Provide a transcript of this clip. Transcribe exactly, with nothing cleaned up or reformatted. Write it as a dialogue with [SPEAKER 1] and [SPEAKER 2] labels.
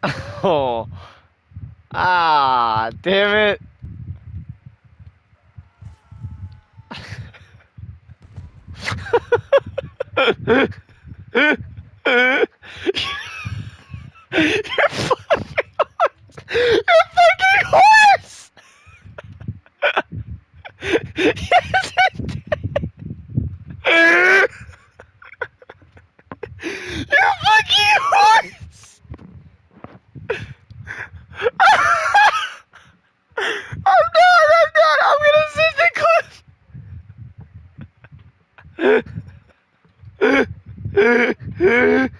[SPEAKER 1] Oh. Ah, damn it. You're fucking, you're fucking horse! Yes, it did. You fucking horse! I'm done, I'm done, I'm gonna send the clip!